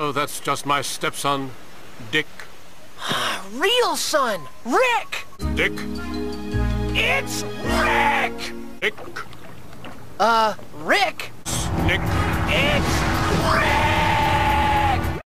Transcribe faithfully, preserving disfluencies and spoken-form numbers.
Oh, that's just my stepson, Dick. Real son, Rick! Dick? It's Rick! Dick? Uh, Rick? Nick? It's Rick!